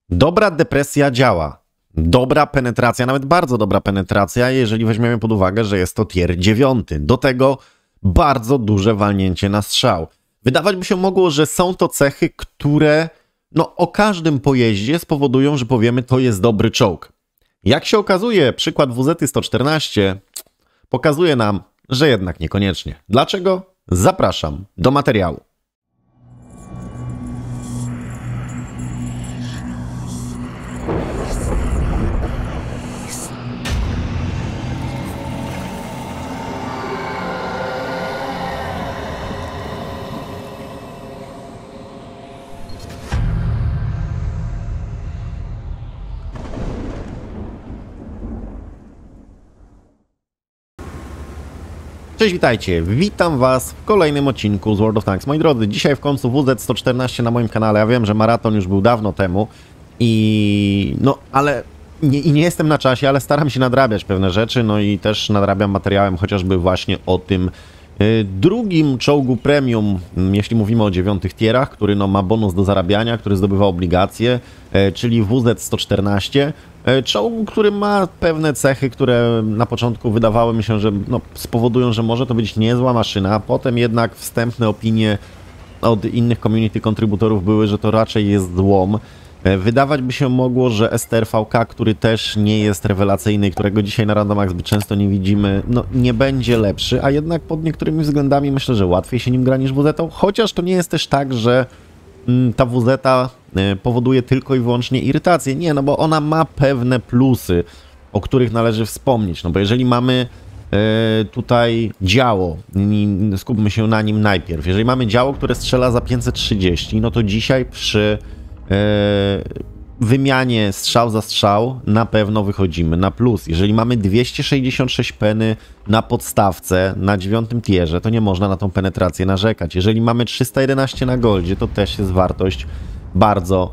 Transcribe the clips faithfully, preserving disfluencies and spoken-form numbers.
Dobra depresja działa. Dobra penetracja, nawet bardzo dobra penetracja, jeżeli weźmiemy pod uwagę, że jest to tier dziewiąty. Do tego bardzo duże walnięcie na strzał. Wydawać by się mogło, że są to cechy, które no, o każdym pojeździe spowodują, że powiemy, to jest dobry czołg. Jak się okazuje, przykład W Z sto czternaście pokazuje nam, że jednak niekoniecznie. Dlaczego? Zapraszam do materiału. Cześć, witajcie, witam was w kolejnym odcinku z World of Tanks. Moi drodzy, dzisiaj w końcu W Z sto czternaście na moim kanale. Ja wiem, że maraton już był dawno temu i no, ale nie, i nie jestem na czasie, ale staram się nadrabiać pewne rzeczy, no i też nadrabiam materiałem chociażby właśnie o tym y, drugim czołgu premium, jeśli mówimy o dziewiątych tierach, który no, ma bonus do zarabiania, który zdobywa obligacje, y, czyli W Z sto czternaście. Czołg, który ma pewne cechy, które na początku wydawały mi się, że no, spowodują, że może to być niezła maszyna. Potem jednak wstępne opinie od innych community kontrybutorów były, że to raczej jest złom. Wydawać by się mogło, że S T R V K, który też nie jest rewelacyjny, którego dzisiaj na randomach zbyt często nie widzimy, no nie będzie lepszy, a jednak pod niektórymi względami myślę, że łatwiej się nim gra niż W Z-ą, chociaż to nie jest też tak, że ta W Z powoduje tylko i wyłącznie irytację. Nie, no bo ona ma pewne plusy, o których należy wspomnieć. No bo jeżeli mamy e, tutaj działo, skupmy się na nim najpierw. Jeżeli mamy działo, które strzela za pięćset trzydzieści, no to dzisiaj przy e, wymianie strzał za strzał na pewno wychodzimy na plus. Jeżeli mamy dwieście sześćdziesiąt sześć peny na podstawce, na dziewiątym tierze, to nie można na tą penetrację narzekać. Jeżeli mamy trzysta jedenaście na goldzie, to też jest wartość bardzo,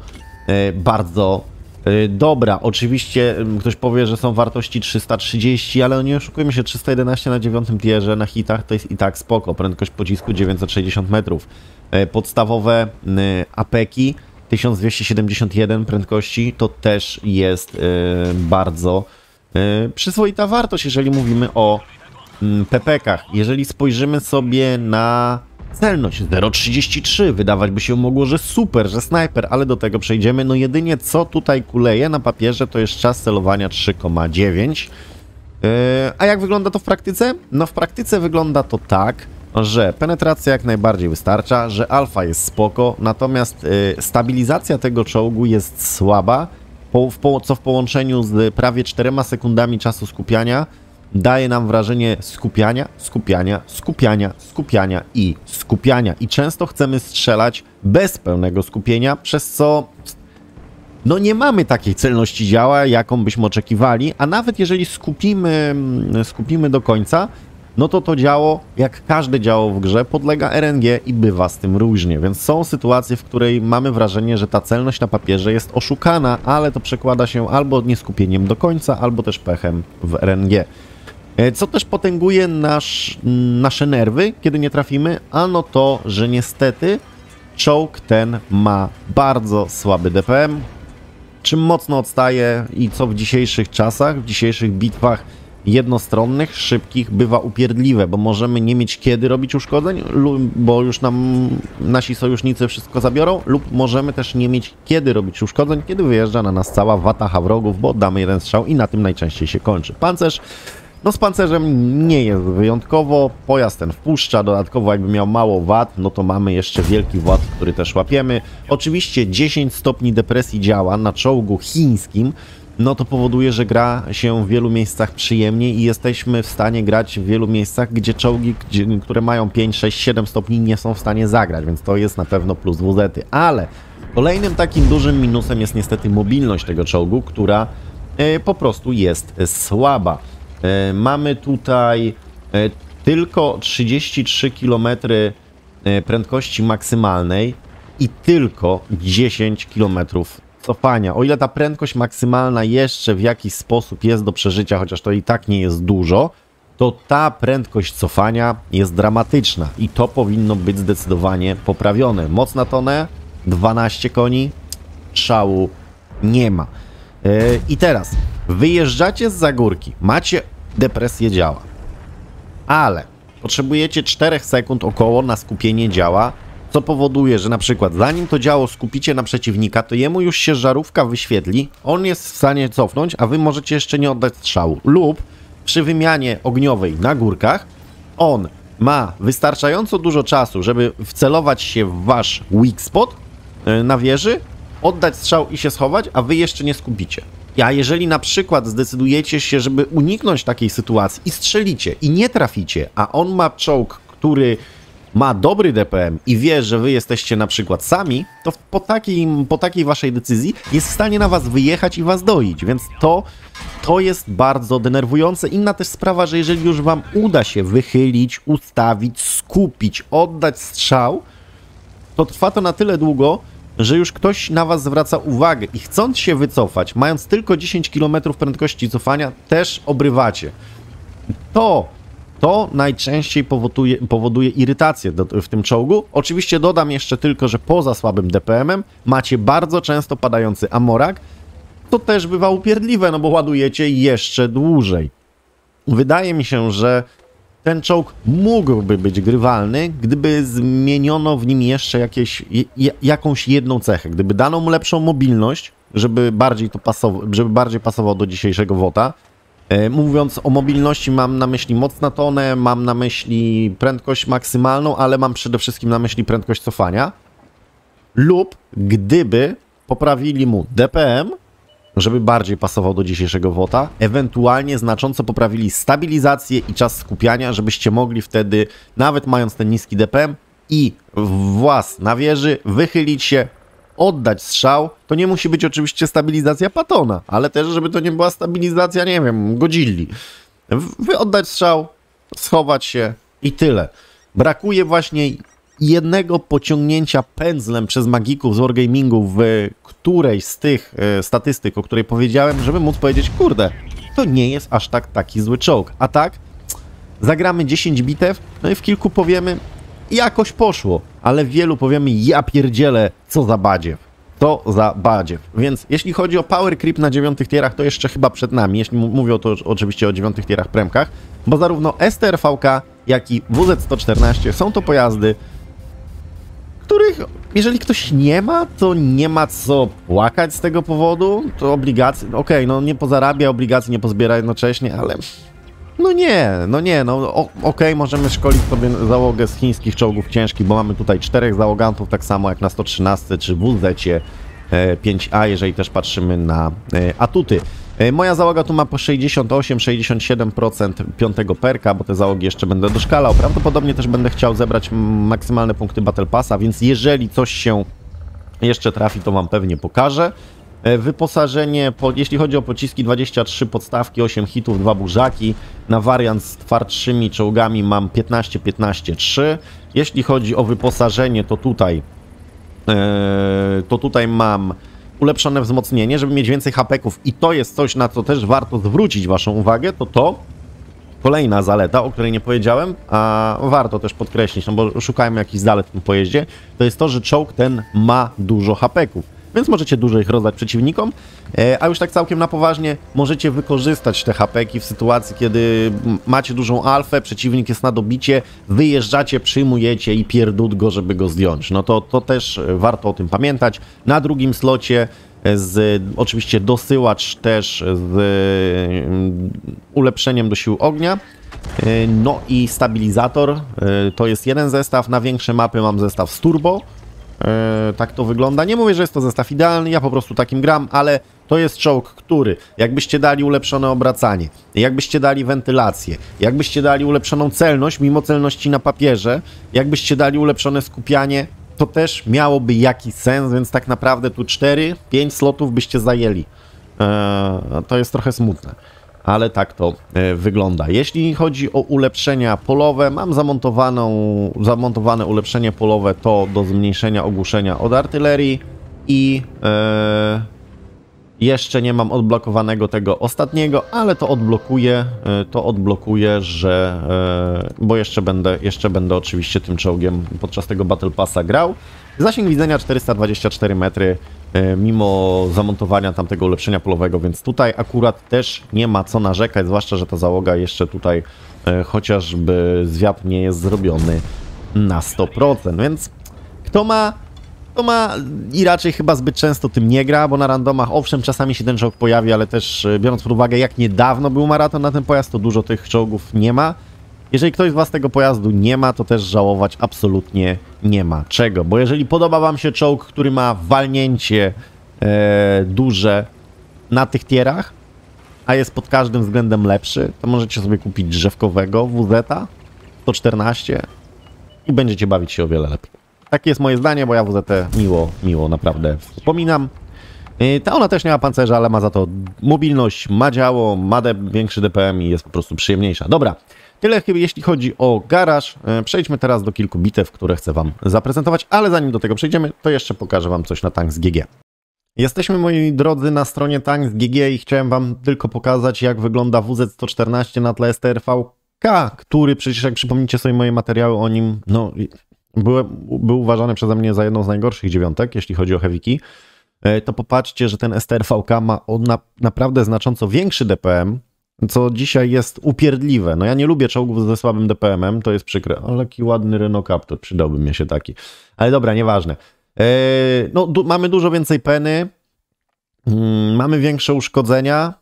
bardzo dobra. Oczywiście ktoś powie, że są wartości trzysta trzydzieści, ale nie oszukujmy się, trzysta jedenaście na dziewiątym tierze na hitach to jest i tak spoko. Prędkość pocisku dziewięćset sześćdziesiąt metrów. Podstawowe apeki tysiąc dwieście siedemdziesiąt jeden prędkości to też jest bardzo przyzwoita wartość, jeżeli mówimy o P P kach. Jeżeli spojrzymy sobie na celność zero przecinek trzydzieści trzy, wydawać by się mogło, że super, że snajper, ale do tego przejdziemy. No jedynie co tutaj kuleje na papierze, to jest czas celowania trzy przecinek dziewięć. Yy, a jak wygląda to w praktyce? No w praktyce wygląda to tak, że penetracja jak najbardziej wystarcza, że alfa jest spoko, natomiast yy, stabilizacja tego czołgu jest słaba, po, w po, co w połączeniu z prawie czterema sekundami czasu skupiania daje nam wrażenie skupiania, skupiania, skupiania, skupiania i skupiania. I często chcemy strzelać bez pełnego skupienia, przez co no nie mamy takiej celności działa, jaką byśmy oczekiwali, a nawet jeżeli skupimy, skupimy do końca, no to to działo, jak każde działo w grze, podlega R N G i bywa z tym różnie. Więc są sytuacje, w której mamy wrażenie, że ta celność na papierze jest oszukana, ale to przekłada się albo nieskupieniem do końca, albo też pechem w R N G. Co też potęguje nasz, nasze nerwy, kiedy nie trafimy? Ano to, że niestety czołg ten ma bardzo słaby D P M, czym mocno odstaje i co w dzisiejszych czasach, w dzisiejszych bitwach jednostronnych, szybkich bywa upierdliwe, bo możemy nie mieć kiedy robić uszkodzeń, bo już nam nasi sojusznicy wszystko zabiorą, lub możemy też nie mieć kiedy robić uszkodzeń, kiedy wyjeżdża na nas cała wataha wrogów, bo oddamy jeden strzał i na tym najczęściej się kończy. Pancerz, no z pancerzem nie jest wyjątkowo, pojazd ten wpuszcza, dodatkowo jakby miał mało wad, no to mamy jeszcze wielki wład, który też łapiemy. Oczywiście dziesięć stopni depresji działa na czołgu chińskim, no to powoduje, że gra się w wielu miejscach przyjemnie i jesteśmy w stanie grać w wielu miejscach, gdzie czołgi, gdzie, które mają pięć, sześć, siedem stopni, nie są w stanie zagrać, więc to jest na pewno plus W Z-y. Ale kolejnym takim dużym minusem jest niestety mobilność tego czołgu, która e, po prostu jest słaba. E, mamy tutaj e, tylko trzydzieści trzy kilometry e, prędkości maksymalnej i tylko dziesięć kilometrów cofania. O ile ta prędkość maksymalna jeszcze w jakiś sposób jest do przeżycia, chociaż to i tak nie jest dużo, to ta prędkość cofania jest dramatyczna i to powinno być zdecydowanie poprawione. Moc na tonę, dwanaście koni, strzału nie ma. Yy, I teraz wyjeżdżacie z zagórki, macie depresję działa, ale potrzebujecie czterech sekund około na skupienie działa, co powoduje, że na przykład zanim to działo skupicie na przeciwnika, to jemu już się żarówka wyświetli, on jest w stanie cofnąć, a wy możecie jeszcze nie oddać strzału. Lub przy wymianie ogniowej na górkach on ma wystarczająco dużo czasu, żeby wcelować się w wasz weak spot na wieży, oddać strzał i się schować, a wy jeszcze nie skupicie. A jeżeli na przykład zdecydujecie się, żeby uniknąć takiej sytuacji i strzelicie i nie traficie, a on ma czołg, który ma dobry D P M i wie, że wy jesteście na przykład sami, to po takiej, po takiej waszej decyzji jest w stanie na was wyjechać i was doić, więc to, to jest bardzo denerwujące. Inna też sprawa, że jeżeli już wam uda się wychylić, ustawić, skupić, oddać strzał, to trwa to na tyle długo, że już ktoś na was zwraca uwagę i chcąc się wycofać, mając tylko dziesięć kilometrów prędkości cofania, też obrywacie. To To najczęściej powoduje, powoduje irytację do, w tym czołgu. Oczywiście dodam jeszcze tylko, że poza słabym D P M-em macie bardzo często padający amorak. To też bywa upierdliwe, no bo ładujecie jeszcze dłużej. Wydaje mi się, że ten czołg mógłby być grywalny, gdyby zmieniono w nim jeszcze jakieś, j, jakąś jedną cechę. Gdyby dano mu lepszą mobilność, żeby bardziej, to pasował, żeby bardziej pasował do dzisiejszego WOTA. Mówiąc o mobilności, mam na myśli moc na tonę, mam na myśli prędkość maksymalną, ale mam przede wszystkim na myśli prędkość cofania. Lub gdyby poprawili mu D P M, żeby bardziej pasował do dzisiejszego WOTA, ewentualnie znacząco poprawili stabilizację i czas skupiania, żebyście mogli wtedy, nawet mając ten niski D P M i włas na wieży, wychylić się, oddać strzał. To nie musi być oczywiście stabilizacja Patona, ale też, żeby to nie była stabilizacja, nie wiem, Godzilli. Wy oddać strzał, schować się i tyle. Brakuje właśnie jednego pociągnięcia pędzlem przez magików z Wargamingu w którejś z tych e, statystyk, o której powiedziałem, żeby móc powiedzieć, kurde, to nie jest aż tak taki zły czołg. A tak, zagramy dziesięć bitew, no i w kilku powiemy, jakoś poszło, ale w wielu powiemy, ja pierdzielę, co za badziew, co za badziew. Więc jeśli chodzi o power creep na dziewiątych tierach, to jeszcze chyba przed nami, jeśli mówię to oczywiście o dziewiątych tierach premkach, bo zarówno S T R V K, jak i W Z sto czternaście są to pojazdy, których jeżeli ktoś nie ma, to nie ma co płakać z tego powodu, to obligacje, okej, okay, no nie pozarabia, obligacji nie pozbiera jednocześnie, ale no nie, no nie, no okej, okay, możemy szkolić sobie załogę z chińskich czołgów ciężkich, bo mamy tutaj czterech załogantów, tak samo jak na sto trzynaście czy W Z pięć A, jeżeli też patrzymy na atuty. Moja załoga tu ma po sześćdziesiąt osiem do sześćdziesięciu siedmiu procent piątego perka, bo te załogi jeszcze będę doszkalał. Prawdopodobnie też będę chciał zebrać maksymalne punkty Battle Passa, więc jeżeli coś się jeszcze trafi, to wam pewnie pokażę. Wyposażenie, po, jeśli chodzi o pociski, dwadzieścia trzy podstawki, osiem hitów, dwa burzaki. Na wariant z twardszymi czołgami mam piętnaście piętnaście trzy. Jeśli chodzi o wyposażenie, to tutaj, yy, to tutaj mam ulepszone wzmocnienie, żeby mieć więcej hapeków i to jest coś, na co też warto zwrócić waszą uwagę, to to kolejna zaleta, o której nie powiedziałem, a warto też podkreślić, no bo szukajmy jakichś zalet w tym pojeździe, to jest to, że czołg ten ma dużo hapeków, więc możecie dużo ich rozdać przeciwnikom, a już tak całkiem na poważnie możecie wykorzystać te hapeki w sytuacji, kiedy macie dużą alfę, przeciwnik jest na dobicie, wyjeżdżacie, przyjmujecie i pierdut go, żeby go zdjąć. No to, to też warto o tym pamiętać. Na drugim slocie z, oczywiście dosyłacz też z ulepszeniem do sił ognia. No i stabilizator, to jest jeden zestaw, na większe mapy mam zestaw z turbo. Yy, tak to wygląda. Nie mówię, że jest to zestaw idealny, ja po prostu takim gram, ale to jest czołg, który jakbyście dali ulepszone obracanie, jakbyście dali wentylację, jakbyście dali ulepszoną celność, mimo celności na papierze, jakbyście dali ulepszone skupianie, to też miałoby jakiś sens, więc tak naprawdę tu cztery pięć slotów byście zajęli. Yy, to jest trochę smutne, ale tak to y, wygląda. Jeśli chodzi o ulepszenia polowe, mam zamontowaną, zamontowane ulepszenie polowe to do zmniejszenia ogłuszenia od artylerii i, y, Jeszcze nie mam odblokowanego tego ostatniego, ale to odblokuję, to odblokuję, że, bo jeszcze będę, jeszcze będę oczywiście tym czołgiem podczas tego Battle Passa grał. Zasięg widzenia czterysta dwadzieścia cztery metry, mimo zamontowania tamtego ulepszenia polowego, więc tutaj akurat też nie ma co narzekać, zwłaszcza, że ta załoga jeszcze tutaj chociażby zwiat nie jest zrobiony na sto procent, więc kto ma To ma i raczej chyba zbyt często tym nie gra, bo na randomach owszem czasami się ten czołg pojawi, ale też biorąc pod uwagę jak niedawno był maraton na ten pojazd, to dużo tych czołgów nie ma. Jeżeli ktoś z was tego pojazdu nie ma, to też żałować absolutnie nie ma czego, bo jeżeli podoba wam się czołg, który ma walnięcie e, duże na tych tierach, a jest pod każdym względem lepszy, to możecie sobie kupić drzewkowego W Z sto czternaście i będziecie bawić się o wiele lepiej. Takie jest moje zdanie, bo ja W Z miło, miło naprawdę wspominam. Ta ona też nie ma pancerza, ale ma za to mobilność, ma działo, ma większy D P M i jest po prostu przyjemniejsza. Dobra, tyle chyba jeśli chodzi o garaż. Przejdźmy teraz do kilku bitew, które chcę wam zaprezentować, ale zanim do tego przejdziemy, to jeszcze pokażę wam coś na Tanks G G. Jesteśmy, moi drodzy, na stronie Tanks G G i chciałem wam tylko pokazać, jak wygląda W Z sto czternaście na tle S T R V K, który przecież, jak przypomnicie sobie moje materiały o nim, no... Był, był uważany przeze mnie za jedną z najgorszych dziewiątek, jeśli chodzi o heavyki, to popatrzcie, że ten S T R V K ma na, naprawdę znacząco większy D P M, co dzisiaj jest upierdliwe. No ja nie lubię czołgów ze słabym D P M-em, to jest przykre. Ale jaki ładny Renault Captur, przydałby mi się taki. Ale dobra, nieważne. Eee, no, du mamy dużo więcej peny, mm, mamy większe uszkodzenia,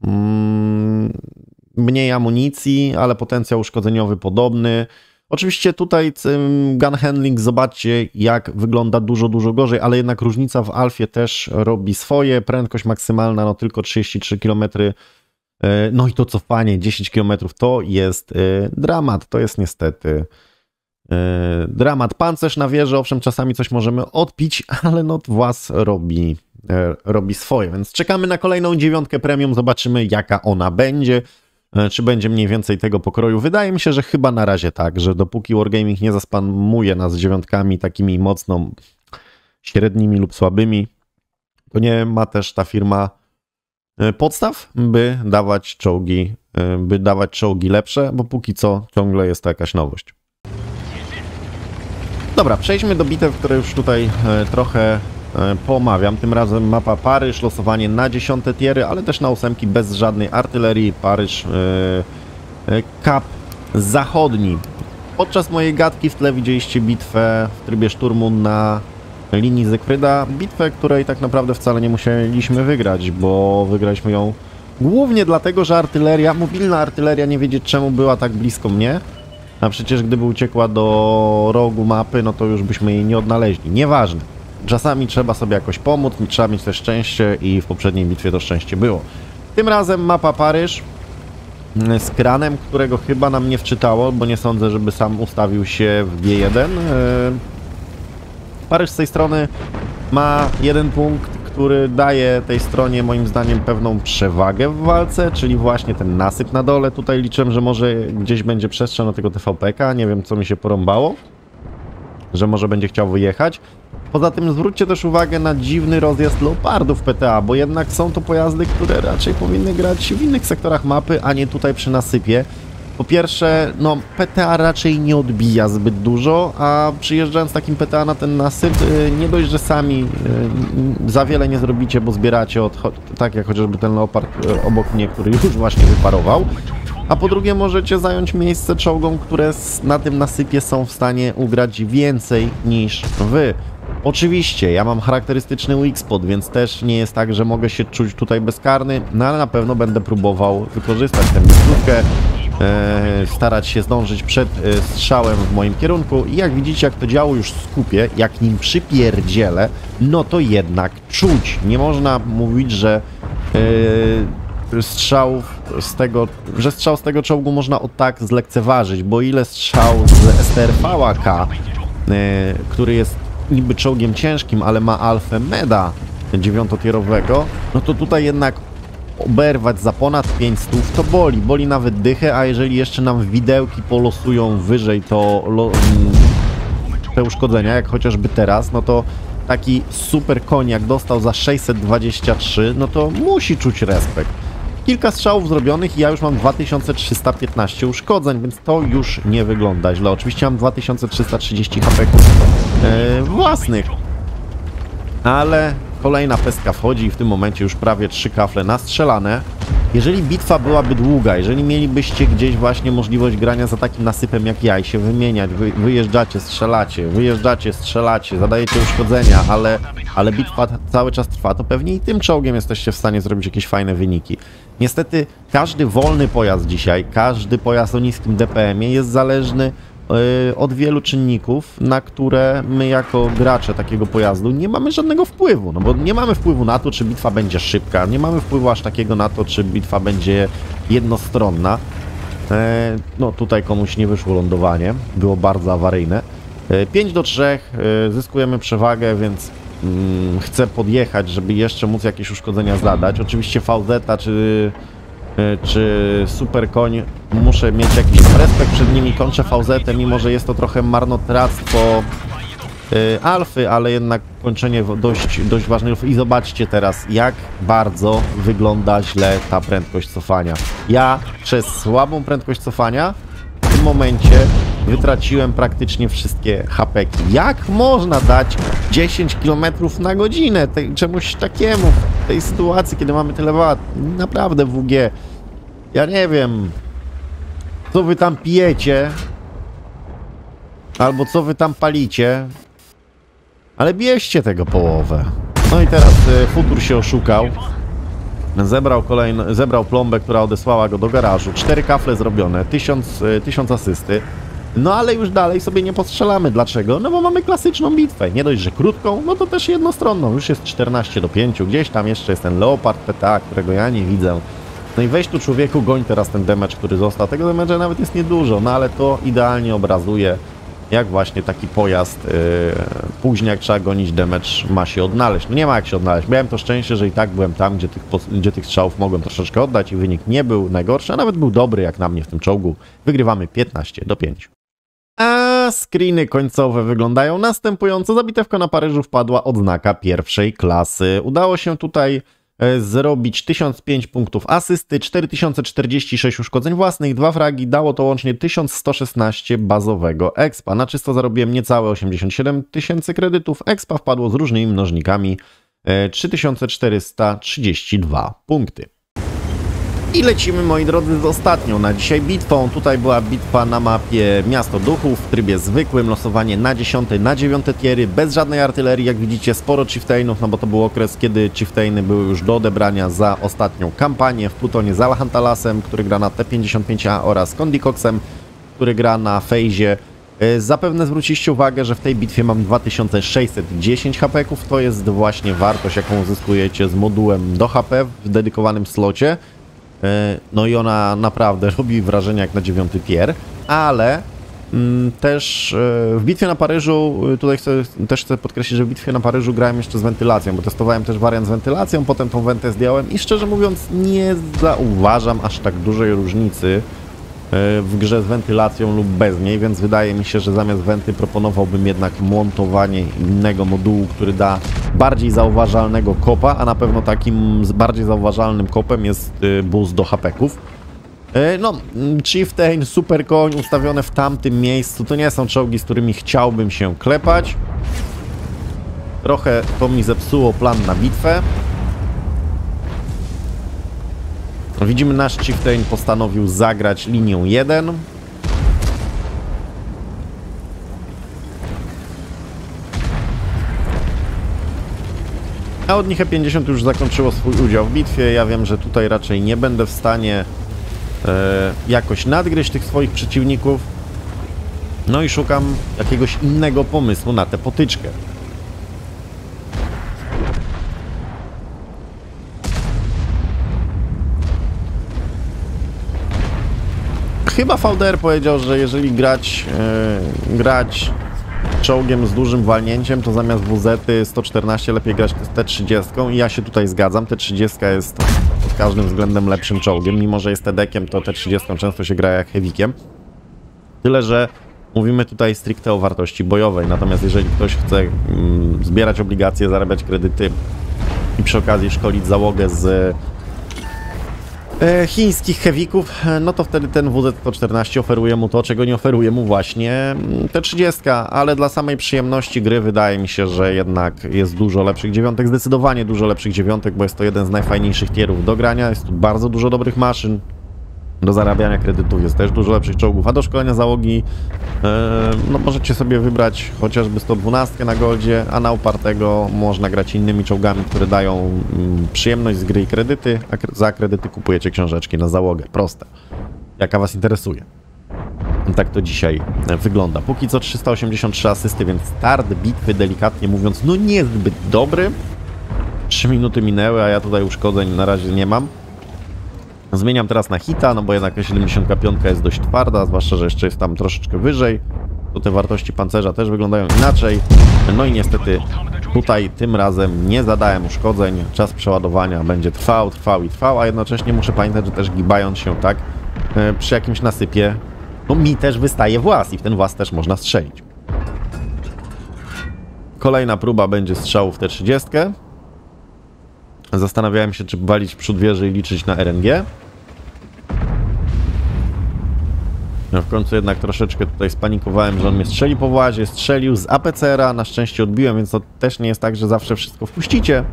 mm, mniej amunicji, ale potencjał uszkodzeniowy podobny. Oczywiście tutaj gun handling, zobaczcie jak wygląda dużo, dużo gorzej, ale jednak różnica w alfie też robi swoje. Prędkość maksymalna no tylko trzydzieści trzy kilometry, no i to cofanie dziesięć kilometrów to jest dramat, to jest niestety dramat. Pancerz na wieży, owszem czasami coś możemy odpić, ale no włas robi, robi swoje, więc czekamy na kolejną dziewiątkę premium, zobaczymy jaka ona będzie. Czy będzie mniej więcej tego pokroju? Wydaje mi się, że chyba na razie tak, że dopóki Wargaming nie zaspamuje nas dziewiątkami takimi mocno średnimi lub słabymi, to nie ma też ta firma podstaw, by dawać czołgi, by dawać czołgi lepsze, bo póki co ciągle jest to jakaś nowość. Dobra, przejdźmy do bitew, które już tutaj trochę pomawiam. Tym razem mapa Paryż, losowanie na dziesiąte tiery, ale też na ósemki bez żadnej artylerii. Paryż yy, Kap Zachodni. Podczas mojej gadki w tle widzieliście bitwę w trybie szturmu na linii Zekfryda. Bitwę, której tak naprawdę wcale nie musieliśmy wygrać, bo wygraliśmy ją głównie dlatego, że artyleria, mobilna artyleria, nie wiedzieć czemu była tak blisko mnie. A przecież gdyby uciekła do rogu mapy, no to już byśmy jej nie odnaleźli. Nieważne. Czasami trzeba sobie jakoś pomóc, trzeba mieć też szczęście i w poprzedniej bitwie to szczęście było. Tym razem mapa Paryż z kranem, którego chyba nam nie wczytało, bo nie sądzę, żeby sam ustawił się w G jeden. Paryż z tej strony ma jeden punkt, który daje tej stronie moim zdaniem pewną przewagę w walce, czyli właśnie ten nasyp na dole. Tutaj liczę, że może gdzieś będzie przestrzeń na tego T V P K, nie wiem co mi się porąbało, że może będzie chciał wyjechać. Poza tym zwróćcie też uwagę na dziwny rozjazd Leopardów P T A, bo jednak są to pojazdy, które raczej powinny grać w innych sektorach mapy, a nie tutaj przy nasypie. Po pierwsze, no P T A raczej nie odbija zbyt dużo, a przyjeżdżając takim P T A na ten nasyp, nie dość, że sami za wiele nie zrobicie, bo zbieracie od, tak jak chociażby ten Leopard obok mnie, który już właśnie wyparował. A po drugie możecie zająć miejsce czołgom, które na tym nasypie są w stanie ugrać więcej niż wy. Oczywiście, ja mam charakterystyczny weak spot, więc też nie jest tak, że mogę się czuć tutaj bezkarny, no ale na pewno będę próbował wykorzystać tę miejscówkę, e, starać się zdążyć przed e, strzałem w moim kierunku i jak widzicie, jak to działo już skupię, jak nim przypierdzielę, no to jednak czuć. Nie można mówić, że e, strzałów z tego, że strzał z tego czołgu można o tak zlekceważyć, bo ile strzał z S T R V K, e, który jest niby czołgiem ciężkim, ale ma alfę meda dziewiątotierowego, no to tutaj jednak oberwać za ponad pięćset to boli, boli nawet dychę, a jeżeli jeszcze nam widełki polosują wyżej to lo, te uszkodzenia, jak chociażby teraz, no to taki super koń jak dostał za sześćset dwadzieścia trzy, no to musi czuć respekt. Kilka strzałów zrobionych i ja już mam dwa tysiące trzysta piętnaście uszkodzeń, więc to już nie wygląda źle. Oczywiście mam dwa tysiące trzysta trzydzieści hapeków yy, własnych, ale kolejna pestka wchodzi i w tym momencie już prawie trzy kafle nastrzelane. Jeżeli bitwa byłaby długa, jeżeli mielibyście gdzieś właśnie możliwość grania za takim nasypem jak ja i się wymieniać, wy, wyjeżdżacie, strzelacie, wyjeżdżacie, strzelacie, zadajecie uszkodzenia, ale, ale bitwa cały czas trwa, to pewnie i tym czołgiem jesteście w stanie zrobić jakieś fajne wyniki. Niestety każdy wolny pojazd dzisiaj, każdy pojazd o niskim D P M ie jest zależny yy, od wielu czynników, na które my jako gracze takiego pojazdu nie mamy żadnego wpływu, no bo nie mamy wpływu na to, czy bitwa będzie szybka, nie mamy wpływu aż takiego na to, czy bitwa będzie jednostronna. Yy, no tutaj komuś nie wyszło lądowanie, było bardzo awaryjne. Yy, pięć do trzech, yy, zyskujemy przewagę, więc chcę podjechać, żeby jeszcze móc jakieś uszkodzenia zadać. Oczywiście V Z czy, czy Super Koń muszę mieć jakiś respekt przed nimi. Kończę V Z, mimo że jest to trochę marnotrawstwo alfy, ale jednak kończenie dość, dość ważnej alfy. I zobaczcie teraz, jak bardzo wygląda źle ta prędkość cofania. Ja przez słabą prędkość cofania w tym momencie wytraciłem praktycznie wszystkie hapeki. Jak można dać dziesięć kilometrów na godzinę tej, czemuś takiemu w tej sytuacji, kiedy mamy tyle wat? Naprawdę W G. Ja nie wiem, co wy tam pijecie, albo co wy tam palicie, ale bierzcie tego połowę. No i teraz y, Futur się oszukał. Zebrał kolejny, zebrał plombę, która odesłała go do garażu. Cztery kafle zrobione, tysiąc, y, tysiąc asysty. No ale już dalej sobie nie postrzelamy. Dlaczego? No bo mamy klasyczną bitwę. Nie dość, że krótką, no to też jednostronną. Już jest czternaście do pięciu. Gdzieś tam jeszcze jest ten Leopard P T A, którego ja nie widzę. No i weź tu człowieku, goń teraz ten damage, który został. Tego damage'a nawet jest niedużo, no ale to idealnie obrazuje, jak właśnie taki pojazd yy, później jak trzeba gonić damage ma się odnaleźć. No nie ma jak się odnaleźć. Miałem to szczęście, że i tak byłem tam, gdzie tych, gdzie tych strzałów mogłem troszeczkę oddać i wynik nie był najgorszy, a nawet był dobry jak na mnie w tym czołgu. Wygrywamy piętnaście do pięciu. A screeny końcowe wyglądają następująco. Za bitewkę na Paryżu wpadła odznaka pierwszej klasy. Udało się tutaj e, zrobić tysiąc pięć punktów asysty, cztery tysiące czterdzieści sześć uszkodzeń własnych, dwa fragi, dało to łącznie tysiąc sto szesnaście bazowego expa. Na czysto zarobiłem niecałe osiemdziesiąt siedem tysięcy kredytów, expa wpadło z różnymi mnożnikami e, trzy tysiące czterysta trzydzieści dwa punkty. I lecimy, moi drodzy, z ostatnią na dzisiaj bitwą. Tutaj była bitwa na mapie Miasto Duchów w trybie zwykłym, losowanie na dziesiąte, na dziewiąte tiery, bez żadnej artylerii, jak widzicie, sporo chieftainów, no bo to był okres, kiedy chieftainy były już do odebrania za ostatnią kampanię. W plutonie z Alhantalasem, który gra na T pięćdziesiąt pięć A oraz Kondikoksem, który gra na Fejzie. Zapewne zwróciliście uwagę, że w tej bitwie mam dwa tysiące sześćset dziesięć hapeków. To jest właśnie wartość, jaką uzyskujecie z modułem do H P w dedykowanym slocie. No i ona naprawdę robi wrażenie jak na dziewiąty tier, ale mm, też w bitwie na Paryżu, tutaj chcę, też chcę podkreślić, że w bitwie na Paryżu grałem jeszcze z wentylacją, bo testowałem też wariant z wentylacją, potem tą wentę zdjąłem i szczerze mówiąc nie zauważam aż tak dużej różnicy w grze z wentylacją lub bez niej, więc wydaje mi się, że zamiast wenty proponowałbym jednak montowanie innego modułu, który da bardziej zauważalnego kopa, a na pewno takim bardziej zauważalnym kopem jest boost do hapeków. No, Chieftain, Super Koń ustawione w tamtym miejscu, to nie są czołgi, z którymi chciałbym się klepać. Trochę to mi zepsuło plan na bitwę. Widzimy, nasz Chieftain postanowił zagrać linią jeden. A od nich E pięćdziesiąt już zakończyło swój udział w bitwie. Ja wiem, że tutaj raczej nie będę w stanie e, jakoś nadgryźć tych swoich przeciwników. No i szukam jakiegoś innego pomysłu na tę potyczkę. Chyba V D R powiedział, że jeżeli grać, yy, grać czołgiem z dużym walnięciem, to zamiast W Z sto czternaście lepiej grać T trzydzieści i ja się tutaj zgadzam. T trzydzieści jest pod każdym względem lepszym czołgiem, mimo że jest T D-kiem, to T trzydzieści często się gra jak heavykiem. Tyle, że Mówimy tutaj stricte o wartości bojowej, natomiast jeżeli ktoś chce mm, zbierać obligacje, zarabiać kredyty i przy okazji szkolić załogę z e, chińskich heavyków, no to wtedy ten W Z sto czternaście oferuje mu to, czego nie oferuje mu właśnie T trzydzieści, ale dla samej przyjemności gry wydaje mi się, że jednak jest dużo lepszych dziewiątek, zdecydowanie dużo lepszych dziewiątek, bo jest to jeden z najfajniejszych tierów do grania, jest tu bardzo dużo dobrych maszyn. Do zarabiania kredytów jest też dużo lepszych czołgów, a do szkolenia załogi yy, no możecie sobie wybrać chociażby sto dwanaście na goldzie, a na upartego można grać innymi czołgami, które dają yy, przyjemność z gry i kredyty, a za kredyty kupujecie książeczki na załogę. Proste. Jaka was interesuje. Tak to dzisiaj wygląda. Póki co trzysta osiemdziesiąt trzy asysty, więc start bitwy, delikatnie mówiąc, no niezbyt dobry. trzy minuty minęły, a ja tutaj uszkodzeń na razie nie mam. Zmieniam teraz na hita, no bo jednak siedemdziesiąt pięć jest dość twarda, zwłaszcza, że jeszcze jest tam troszeczkę wyżej. To te wartości pancerza też wyglądają inaczej. No i niestety tutaj tym razem nie zadałem uszkodzeń. Czas przeładowania będzie trwał, trwał i trwał, a jednocześnie muszę pamiętać, że też gibając się tak przy jakimś nasypie, no mi też wystaje włas i w ten włas też można strzelić. Kolejna próba będzie strzału w T trzydzieści. Zastanawiałem się, czy walić w przód wieży i liczyć na R N G. No w końcu jednak troszeczkę tutaj spanikowałem, że on mnie strzeli po włazie, strzelił z A P C R a, na szczęście odbiłem, więc to też nie jest tak, że zawsze wszystko wpuścicie.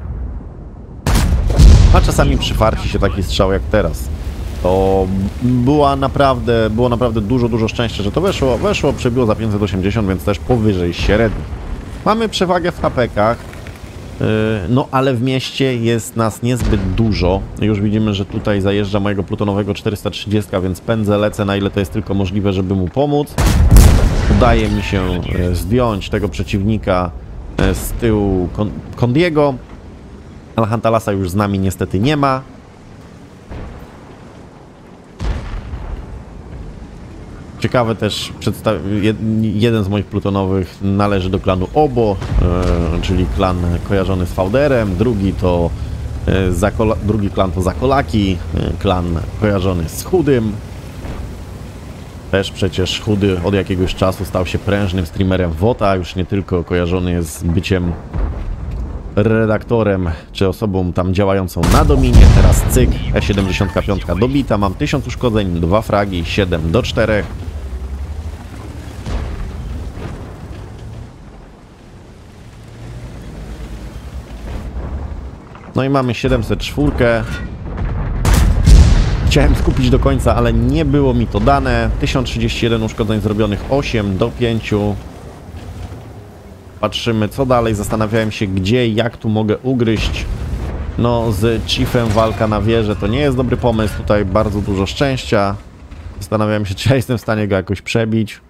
A czasami przyfarci się taki strzał jak teraz. To była naprawdę, było naprawdę dużo, dużo szczęścia, że to weszło. Weszło, przebiło za pięćset osiemdziesiąt, więc też powyżej średnio. Mamy przewagę w H P kach. No ale w mieście jest nas niezbyt dużo. Już widzimy, że tutaj zajeżdża mojego plutonowego czterysta trzydzieści, więc pędzę, lecę na ile to jest tylko możliwe, żeby mu pomóc. Udaje mi się zdjąć tego przeciwnika z tyłu Kondiego. Alhantalasa już z nami niestety nie ma. Ciekawe też, jeden z moich plutonowych należy do klanu Obo, e, czyli klan kojarzony z Fauderem, drugi to e, Zakola, drugi klan to Zakolaki, e, klan kojarzony z Chudym. Też przecież Chudy od jakiegoś czasu stał się prężnym streamerem WOTA, już nie tylko kojarzony jest z byciem redaktorem, czy osobą tam działającą na dominie. Teraz cyk, E siedemdziesiąt pięć dobita, mam tysiąc uszkodzeń, dwa fragi, siedem do czterech. No i mamy siedemset cztery. Chciałem skupić do końca, ale nie było mi to dane. tysiąc trzydzieści jeden uszkodzeń zrobionych, osiem do pięciu. Patrzymy co dalej, zastanawiałem się gdzie i jak tu mogę ugryźć. No z Chiefem walka na wieżę to nie jest dobry pomysł, tutaj bardzo dużo szczęścia. Zastanawiałem się, czy ja jestem w stanie go jakoś przebić.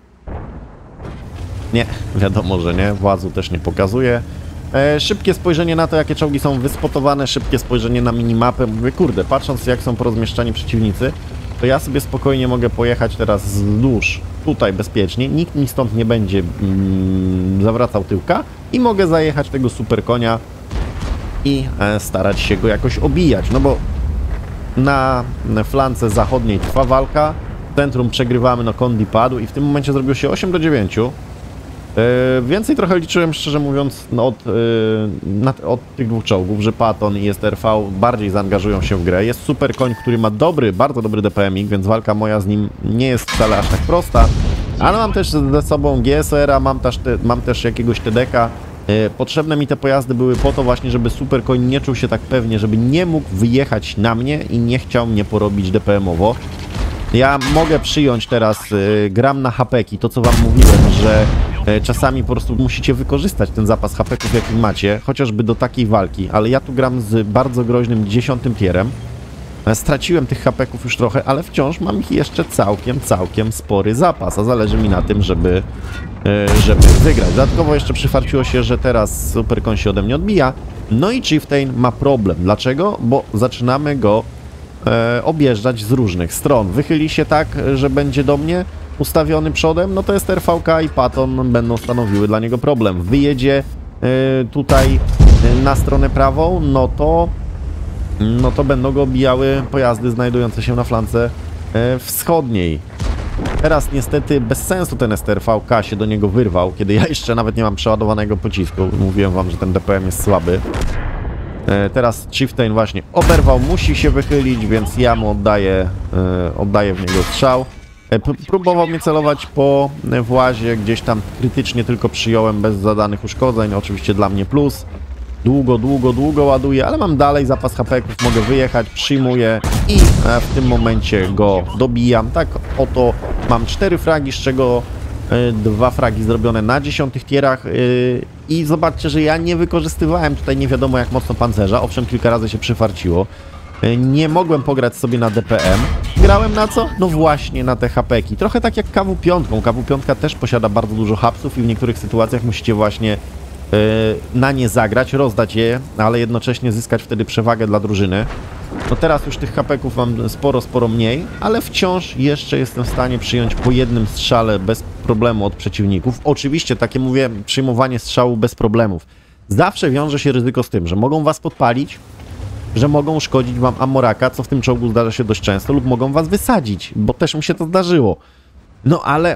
Nie, wiadomo, że nie, władzu też nie pokazuje. E, szybkie spojrzenie na to, jakie czołgi są wyspotowane, szybkie spojrzenie na minimapę. Mówię, kurde, patrząc jak są porozmieszczani przeciwnicy, to ja sobie spokojnie mogę pojechać teraz wzdłuż, tutaj bezpiecznie, nikt mi stąd nie będzie mm, zawracał tyłka i mogę zajechać tego super konia i e, starać się go jakoś obijać, no bo na, na flance zachodniej trwa walka, w centrum przegrywamy, no Kondi padł i w tym momencie zrobiło się osiem do dziewięciu. Yy, więcej trochę liczyłem, szczerze mówiąc, no od, yy, na, od tych dwóch czołgów, że Patton i S T R V bardziej zaangażują się w grę. Jest super koń, który ma dobry, bardzo dobry D P M ik, więc walka moja z nim nie jest wcale aż tak prosta. Ale mam też ze sobą G S O R a, mam też, te, mam też jakiegoś T D K. Yy, potrzebne mi te pojazdy były po to właśnie, żeby super koń nie czuł się tak pewnie, żeby nie mógł wyjechać na mnie i nie chciał mnie porobić D P M owo. Ja mogę przyjąć teraz, yy, gram na hapeki, to co wam mówiłem, że yy, czasami po prostu musicie wykorzystać ten zapas hapeków jaki macie, chociażby do takiej walki, ale ja tu gram z bardzo groźnym dziesiątym tierem. Yy, straciłem tych hapeków już trochę, ale wciąż mam ich jeszcze całkiem, całkiem spory zapas, a zależy mi na tym, żeby, yy, żeby wygrać. Dodatkowo jeszcze przyfarciło się, że teraz super koń się ode mnie odbija, no i Chieftain ma problem. Dlaczego? Bo zaczynamy go E, objeżdżać z różnych stron. Wychyli się tak, że będzie do mnie ustawiony przodem, no to jest R V K i Patton będą stanowiły dla niego problem. Wyjedzie e, tutaj e, na stronę prawą, no to no to będą go obijały pojazdy znajdujące się na flance e, wschodniej. Teraz niestety bez sensu ten S T R V K się do niego wyrwał, kiedy ja jeszcze nawet nie mam przeładowanego pocisku. Mówiłem wam, że ten D P M jest słaby. E, teraz Chieftain właśnie oberwał, musi się wychylić, więc ja mu oddaję, e, oddaję w niego strzał. E, próbował mnie celować po włazie, gdzieś tam krytycznie tylko przyjąłem bez zadanych uszkodzeń, oczywiście dla mnie plus. Długo, długo, długo ładuję, ale mam dalej zapas hapeków, mogę wyjechać, przyjmuję i e, w tym momencie go dobijam. Tak oto mam cztery fragi, z czego e, dwa fragi zrobione na dziesiątych tierach e, i zobaczcie, że ja nie wykorzystywałem tutaj nie wiadomo jak mocno pancerza, owszem kilka razy się przyfarciło. E, nie mogłem pograć sobie na D P M. Grałem na co? No właśnie na te hapeki. Trochę tak jak K W pięć. K W pięć też posiada bardzo dużo hapsów i w niektórych sytuacjach musicie właśnie na nie zagrać, rozdać je, ale jednocześnie zyskać wtedy przewagę dla drużyny. No teraz już tych hapeków mam sporo, sporo mniej, ale wciąż jeszcze jestem w stanie przyjąć po jednym strzale bez problemu od przeciwników. Oczywiście, takie mówię, przyjmowanie strzału bez problemów. Zawsze wiąże się ryzyko z tym, że mogą was podpalić, że mogą uszkodzić wam amoraka, co w tym czołgu zdarza się dość często, lub mogą was wysadzić, bo też mi się to zdarzyło. No ale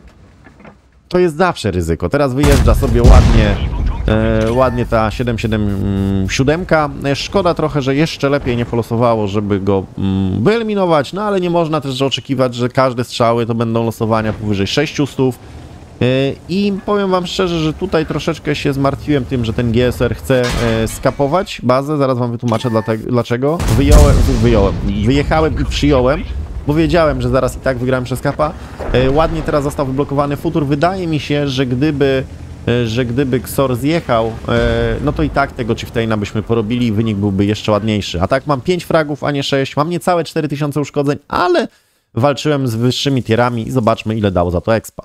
to jest zawsze ryzyko. Teraz wyjeżdża sobie ładnie e, ładnie ta siedem siedem siedem. Szkoda trochę, że jeszcze lepiej nie polosowało, żeby go mm, wyeliminować, no ale nie można też oczekiwać, że każde strzały to będą losowania powyżej sześciuset. E, I powiem wam szczerze, że tutaj troszeczkę się zmartwiłem tym, że ten G S R chce e, skapować bazę. Zaraz wam wytłumaczę dlaczego. Wyjąłem, wyjąłem, wyjechałem i przyjąłem, bo wiedziałem, że zaraz i tak wygrałem przez kapa. E, ładnie teraz został wyblokowany futur. Wydaje mi się, że gdyby, e, że gdyby Xor zjechał, e, no to i tak tego Chieftaina byśmy porobili i wynik byłby jeszcze ładniejszy. A tak mam pięć fragów, a nie sześć. Mam niecałe cztery tysiące uszkodzeń, ale walczyłem z wyższymi tierami i zobaczmy, ile dało za to expa.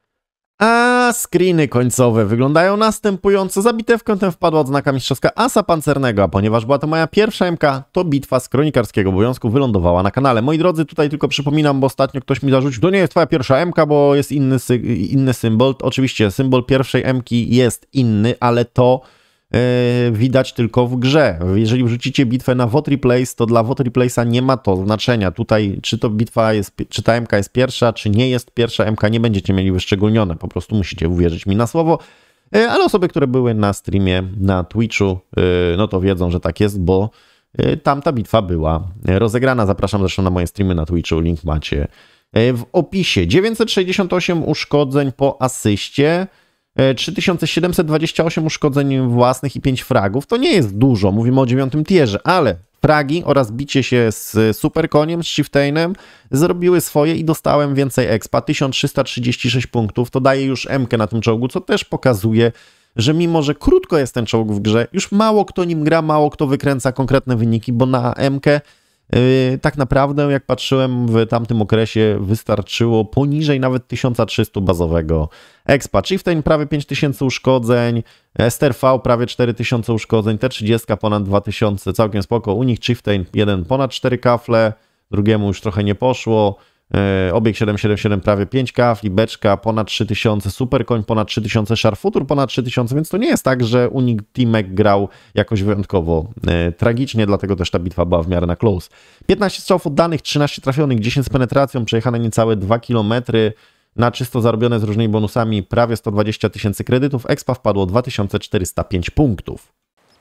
A screeny końcowe wyglądają następująco. Za bitewkę tę wpadła odznaka mistrzowska asa pancernego, a ponieważ była to moja pierwsza M K, to bitwa z kronikarskiego obowiązku wylądowała na kanale. Moi drodzy, tutaj tylko przypominam, bo ostatnio ktoś mi zarzucił, to nie jest twoja pierwsza M K, bo jest inny, sy inny symbol. Oczywiście symbol pierwszej M K jest inny, ale to Yy, widać tylko w grze. Jeżeli wrzucicie bitwę na V O T Replace, to dla V O T Replace'a nie ma to znaczenia. Tutaj czy to bitwa jest, czy ta M K jest pierwsza, czy nie jest pierwsza M K, nie będziecie mieli wyszczególnione. Po prostu musicie uwierzyć mi na słowo. Yy, ale osoby, które były na streamie na Twitchu, yy, no to wiedzą, że tak jest, bo yy, tamta bitwa była rozegrana. Zapraszam zresztą na moje streamy na Twitchu, link macie yy, w opisie. dziewięćset sześćdziesiąt osiem uszkodzeń po asyście. trzy tysiące siedemset dwadzieścia osiem uszkodzeń własnych i pięć fragów. To nie jest dużo, mówimy o dziewiątym tierze, ale fragi oraz bicie się z Superkoniem, z Chieftainem zrobiły swoje i dostałem więcej expa. tysiąc trzysta trzydzieści sześć punktów, to daje już M K na tym czołgu, co też pokazuje, że mimo, że krótko jest ten czołg w grze, już mało kto nim gra, mało kto wykręca konkretne wyniki, bo na M K Yy, tak naprawdę, jak patrzyłem w tamtym okresie, wystarczyło poniżej nawet tysiąc trzysta bazowego expa. Chieftain prawie pięć tysięcy uszkodzeń, S T R V prawie cztery tysiące uszkodzeń, T trzydzieści ponad dwa tysiące, całkiem spoko. U nich Chieftain jeden ponad cztery kafle, drugiemu już trochę nie poszło. Yy, obieg siedem siedem siedem prawie pięć kafli, beczka ponad trzy tysiące, Superkoń ponad trzy tysiące, Sharfutur ponad trzy tysiące, więc to nie jest tak, że Unik Teamek grał jakoś wyjątkowo yy, tragicznie, dlatego też ta bitwa była w miarę na close. piętnaście strzałów oddanych, trzynaście trafionych, dziesięć z penetracją, przejechane niecałe dwa kilometry, na czysto zarobione z różnymi bonusami prawie sto dwadzieścia tysięcy kredytów, expa wpadło dwa tysiące czterysta pięć punktów.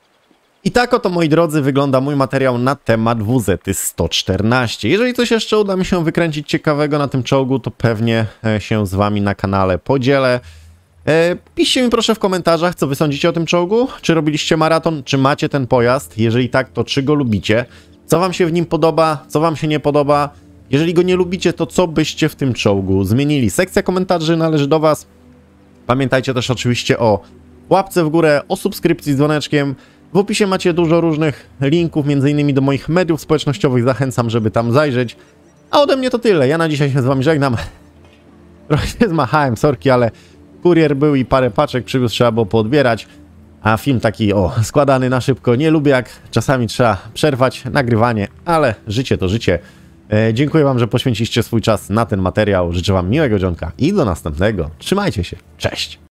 I tak oto, moi drodzy, wygląda mój materiał na temat W Z sto czternaście. Jeżeli coś jeszcze uda mi się wykręcić ciekawego na tym czołgu, to pewnie się z wami na kanale podzielę. E, piszcie mi proszę w komentarzach, co wy sądzicie o tym czołgu. Czy robiliście maraton, czy macie ten pojazd? Jeżeli tak, to czy go lubicie? Co wam się w nim podoba, co wam się nie podoba? Jeżeli go nie lubicie, to co byście w tym czołgu zmienili? Sekcja komentarzy należy do was. Pamiętajcie też oczywiście o łapce w górę, o subskrypcji z dzwoneczkiem. W opisie macie dużo różnych linków, między innymi do moich mediów społecznościowych. Zachęcam, żeby tam zajrzeć. A ode mnie to tyle. Ja na dzisiaj się z wami żegnam. Trochę się zmachałem, sorki, ale kurier był i parę paczek przywiózł, trzeba było poodbierać. A film taki, o, składany na szybko. Nie lubię, jak czasami trzeba przerwać nagrywanie, ale życie to życie. E, dziękuję wam, że poświęciliście swój czas na ten materiał. Życzę wam miłego dzionka i do następnego. Trzymajcie się. Cześć!